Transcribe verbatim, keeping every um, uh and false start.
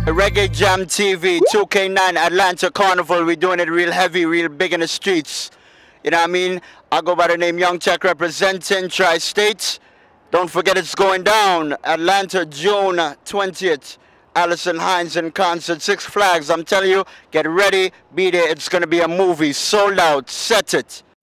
Reggae Jam T V, two K nine, Atlanta Carnival. We're doing it real heavy, real big in the streets. You know what I mean? I go by the name Young Tech representing Tri-State. Don't forget it's going down. Atlanta, June twentieth. Allison Hines in concert, Six Flags. I'm telling you, get ready, be there. It's going to be a movie. Sold out. Set it.